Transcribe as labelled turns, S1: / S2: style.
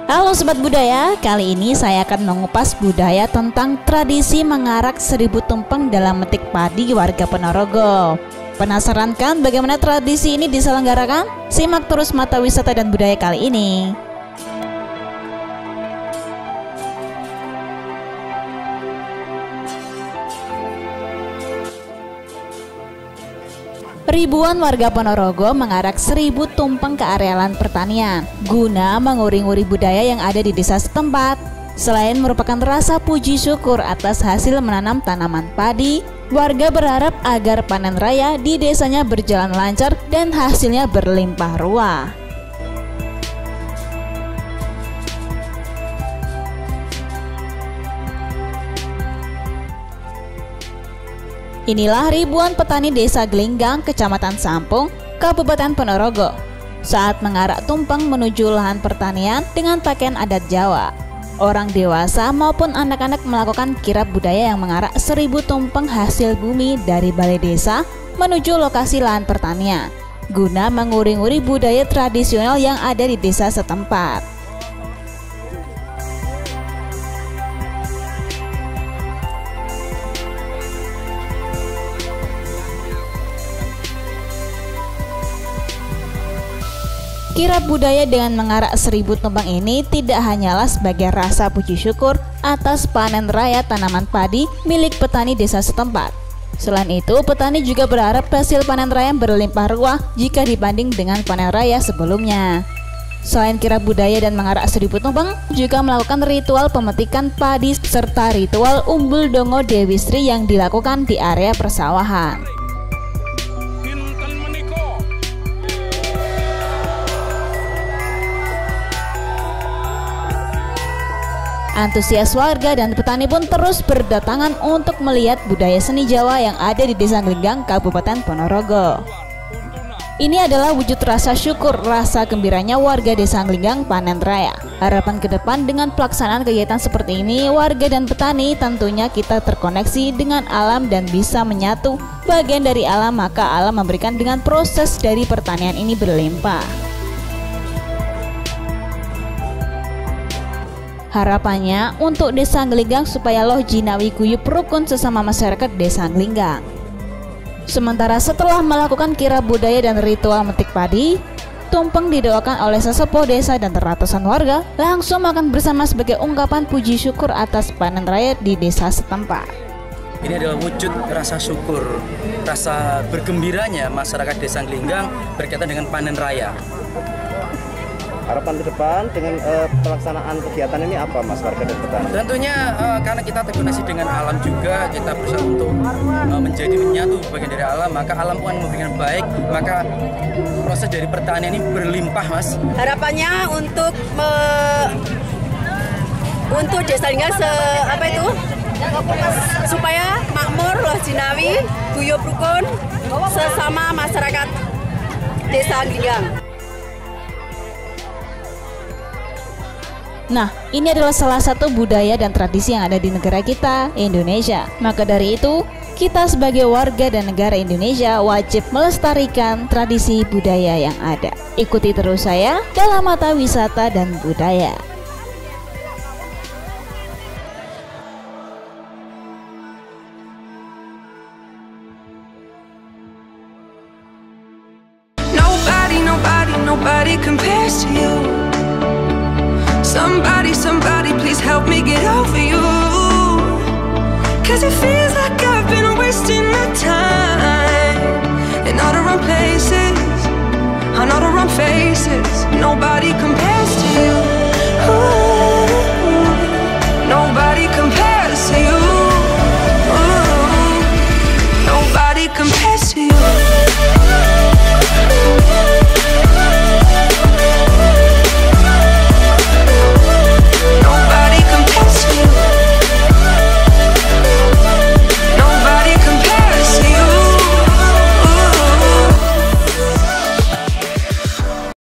S1: Halo Sobat Budaya, kali ini saya akan mengupas budaya tentang tradisi mengarak 1000 tumpeng dalam metik padi warga Ponorogo. Penasaran kan bagaimana tradisi ini diselenggarakan? Simak terus Mata Wisata dan Budaya kali ini. Ribuan warga Ponorogo mengarak 1000 tumpeng ke area lahan pertanian guna menguring-uri budaya yang ada di desa setempat. Selain merupakan rasa puji syukur atas hasil menanam tanaman padi, warga berharap agar panen raya di desanya berjalan lancar dan hasilnya berlimpah ruah. Inilah ribuan petani desa Glinggang, Kecamatan Sampung, Kabupaten Ponorogo saat mengarak tumpeng menuju lahan pertanian dengan pakaian adat Jawa. Orang dewasa maupun anak-anak melakukan kirap budaya yang mengarak 1000 tumpeng hasil bumi dari balai desa menuju lokasi lahan pertanian guna menguring-uri budaya tradisional yang ada di desa setempat. Kirap budaya dengan mengarak 1000 tumpeng ini tidak hanyalah sebagai rasa puji syukur atas panen raya tanaman padi milik petani desa setempat. Selain itu, petani juga berharap hasil panen raya berlimpah ruah jika dibanding dengan panen raya sebelumnya. Selain kirap budaya dan mengarak 1000 tumpeng, juga melakukan ritual pemetikan padi serta ritual umbul dongo Dewi Sri yang dilakukan di area persawahan. Antusias warga dan petani pun terus berdatangan untuk melihat budaya seni Jawa yang ada di Desa Glinggang, Kabupaten Ponorogo. Ini adalah wujud rasa syukur, rasa gembiranya warga Desa Glinggang panen raya. Harapan ke depan dengan pelaksanaan kegiatan seperti ini, warga dan petani tentunya kita terkoneksi dengan alam dan bisa menyatu bagian dari alam, maka alam memberikan dengan proses dari pertanian ini berlimpah. Harapannya untuk Desa Glinggang supaya loh jinawi guyup rukun sesama masyarakat Desa Glinggang. Sementara setelah melakukan kirap budaya dan ritual metik padi, tumpeng didoakan oleh sesepuh desa dan ratusan warga langsung makan bersama sebagai ungkapan puji syukur atas panen raya di desa setempat.
S2: Ini adalah wujud rasa syukur, rasa bergembiranya masyarakat Desa Glinggang berkaitan dengan panen raya.
S3: Harapan ke depan dengan pelaksanaan kegiatan ini apa Mas warga dan petani?
S2: Tentunya karena kita terkoneksi dengan alam juga, kita berusaha untuk menjadi menyatu bagian dari alam, maka alam pun memberikan baik, maka proses dari pertanian ini berlimpah Mas.
S4: Harapannya untuk Desa Glinggang supaya makmur, loh jinawi, guyup rukun sesama masyarakat Desa Glinggang.
S1: Nah, ini adalah salah satu budaya dan tradisi yang ada di negara kita, Indonesia. Maka dari itu, kita sebagai warga dan negara Indonesia wajib melestarikan tradisi budaya yang ada. Ikuti terus saya dalam Mata Wisata dan Budaya.
S5: Nobody compares to you. Somebody, please help me get over you. 'Cause it feels like I've been wasting my time in all the wrong places, on all the wrong faces. Nobody compares to you. Ooh, nobody compares to you.